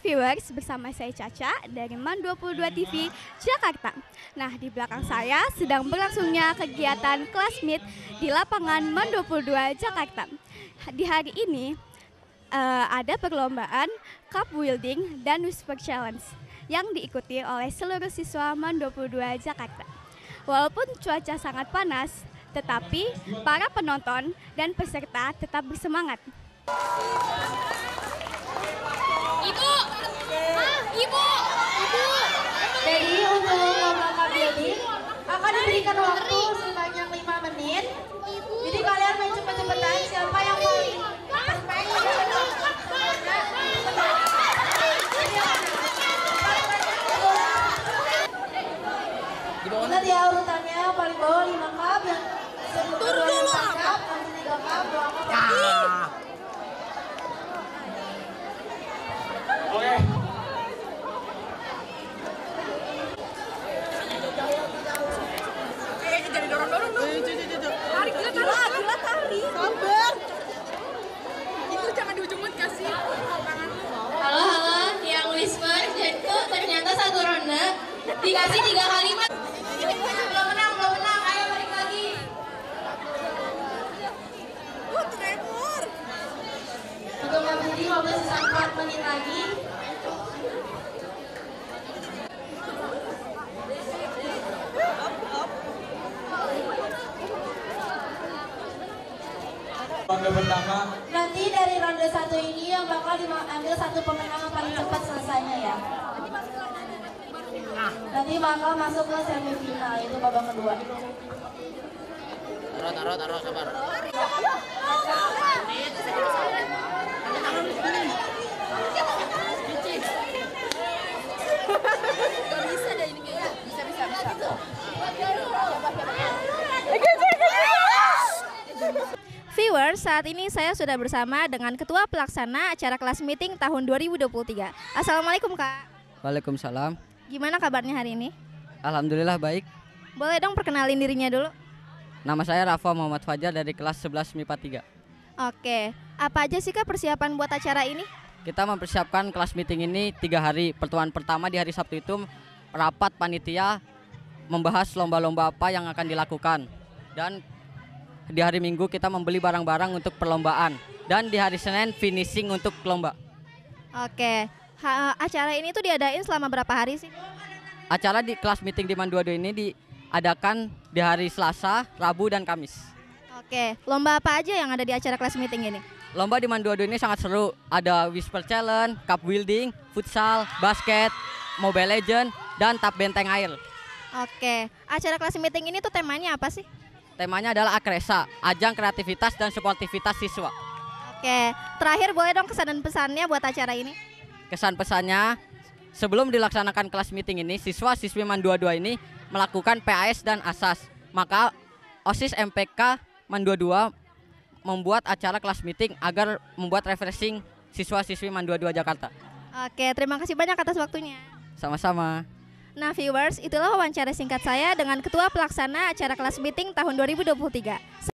viewers, bersama saya Caca dari MAN 22 TV Jakarta. Nah, di belakang saya sedang berlangsungnya kegiatan Class Meet di lapangan MAN 22 Jakarta. Di hari ini ada perlombaan Cup Wielding dan Whisper Challenge yang diikuti oleh seluruh siswa MAN 22 Jakarta. Walaupun cuaca sangat panas, tetapi para penonton dan peserta tetap bersemangat. Ibu! Ibu! Jadi untuk lomba Cup Wielding akan diberikan waktu sebanyak 5 menit. Jadi kalian main cepet-cepetan, siapa yang paling perfect ingat ya urutannya, yang paling bawah 5 cup, yang turun dulu 4 cup, nanti 3 cup, 2 cup. Oke. Jadi dorong-dorong dong. Tarik, gila tarik. Sabar. Itu jangan di ujung banget kasih tangan lu. Halo, yang whisper, jadi tuh ternyata satu ronde dikasih 3 kalimat. Belum menang, ayo balik lagi. Tremor. Untuk yang berdiri waktu sisa 4 menit lagi. Ronde pertama. Nanti dari ronde 1 ini yang bakal diambil satu pemenang yang paling cepat selesainya ya. Nanti bakal masuk ke semifinal, itu babak kedua. Taruh, sabar. Gak bisa deh ini kayaknya. Bisa. Viewers, saat ini saya sudah bersama dengan Ketua Pelaksana acara Class Meeting tahun 2023. Assalamualaikum Kak. Waalaikumsalam. Gimana kabarnya hari ini? Alhamdulillah baik. Boleh dong perkenalin dirinya dulu? Nama saya Rafa Muhammad Fajar dari kelas 11 MIPA 3. Oke, apa aja sih Kak persiapan buat acara ini? Kita mempersiapkan kelas meeting ini 3 hari. Pertemuan pertama di hari Sabtu itu rapat panitia membahas lomba-lomba apa yang akan dilakukan. Dan di hari Minggu kita membeli barang-barang untuk perlombaan. Dan di hari Senin finishing untuk lomba. Oke, acara ini tuh diadain selama berapa hari sih? Acara di kelas meeting di MAN 22 ini diadakan di hari Selasa, Rabu, dan Kamis. Oke, lomba apa aja yang ada di acara Class Meeting ini? Lomba di MAN 22 ini sangat seru. Ada Whisper Challenge, Cup Wielding, futsal, basket, Mobile Legend, dan tap benteng air. Oke, acara Class Meeting ini tuh temanya apa sih? Temanya adalah Akresa, ajang kreativitas dan sportivitas siswa. Oke, terakhir boleh dong kesan dan pesannya buat acara ini? Kesan pesannya, sebelum dilaksanakan kelas meeting ini, siswa-siswi MAN 22 ini melakukan PAS dan ASAS. Maka OSIS MPK MAN 22 membuat acara kelas meeting agar membuat refreshing siswa-siswi MAN 22 Jakarta. Oke, terima kasih banyak atas waktunya. Sama-sama. Nah viewers, itulah wawancara singkat saya dengan Ketua Pelaksana acara Class Meeting tahun 2023.